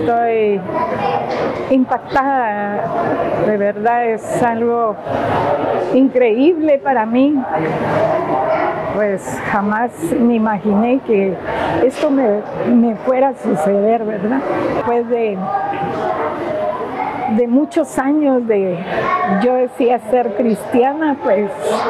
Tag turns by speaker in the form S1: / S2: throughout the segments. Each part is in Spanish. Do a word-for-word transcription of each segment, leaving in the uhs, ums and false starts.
S1: estoy impactada, de verdad es algo increíble para mí. Pues jamás me imaginé que esto me, me fuera a suceder, ¿verdad? Después de, de muchos años de, yo decía ser cristiana, pues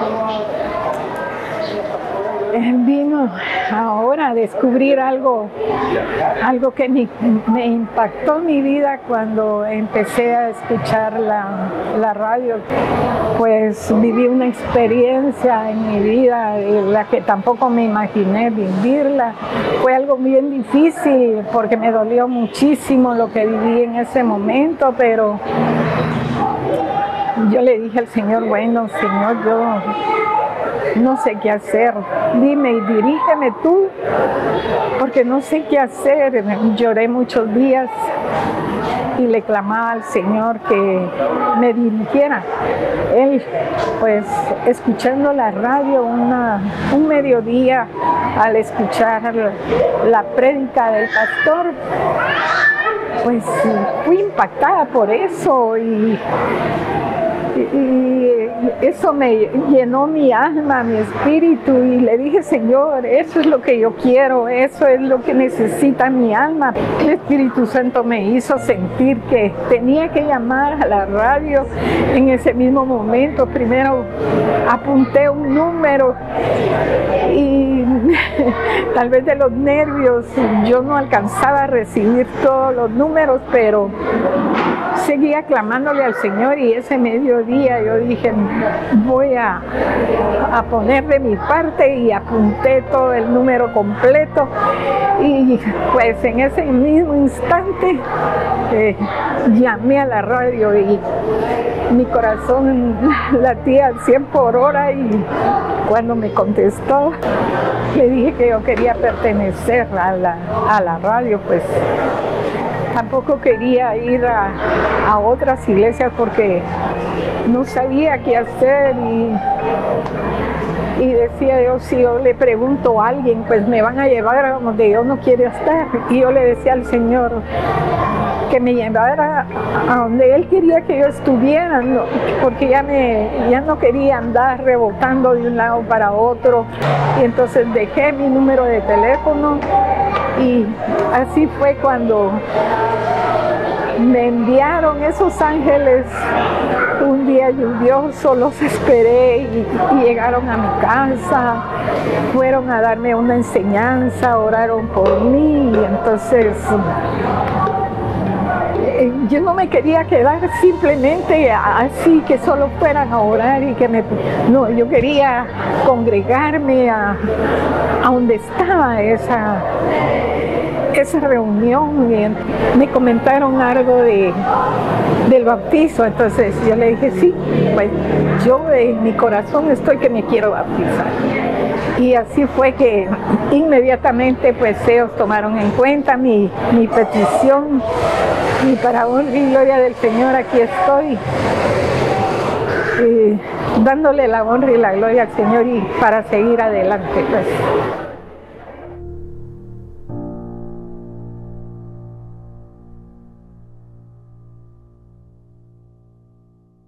S1: vino ahora a descubrir algo, algo que me, me impactó mi vida cuando empecé a escuchar la, la radio. Pues viví una experiencia en mi vida, la que tampoco me imaginé vivirla. Fue algo bien difícil porque me dolió muchísimo lo que viví en ese momento, pero yo le dije al Señor, bueno, Señor, yo no sé qué hacer, dime y dirígeme tú, porque no sé qué hacer. Lloré muchos días y le clamaba al Señor que me dirigiera. Él, pues, escuchando la radio una, un mediodía, al escuchar la prédica del pastor, pues fui impactada por eso y Y eso me llenó mi alma, mi espíritu, y le dije, Señor, eso es lo que yo quiero, eso es lo que necesita mi alma. El Espíritu Santo me hizo sentir que tenía que llamar a la radio en ese mismo momento. Primero apunté un número y tal vez de los nervios yo no alcanzaba a recibir todos los números, pero seguía clamándole al Señor, y ese mediodía yo dije, voy a, a poner de mi parte, y apunté todo el número completo, y pues en ese mismo instante eh, llamé a la radio y mi corazón latía al cien por hora, y cuando me contestó le dije que yo quería pertenecer a la, a la radio. Pues tampoco quería ir a, a otras iglesias porque no sabía qué hacer, y, y decía yo, si yo le pregunto a alguien, pues me van a llevar a donde yo no quiero estar. Y yo le decía al Señor que me llevara a donde Él quería que yo estuviera, ¿no? Porque ya, me, ya no quería andar rebotando de un lado para otro. Y entonces dejé mi número de teléfono, y así fue cuando me enviaron esos ángeles. Un día lluvioso los esperé y, y llegaron a mi casa, fueron a darme una enseñanza, oraron por mí, y entonces eh, yo no me quería quedar simplemente así, que solo fueran a orar y que me... No, yo quería congregarme a, a donde estaba esa... esa reunión, y me comentaron algo de, del bautizo. Entonces yo le dije, sí, pues yo en mi corazón estoy que me quiero bautizar. Y así fue que inmediatamente pues ellos tomaron en cuenta mi, mi petición, y para honra y gloria del Señor aquí estoy, eh, dándole la honra y la gloria al Señor, y para seguir adelante, pues.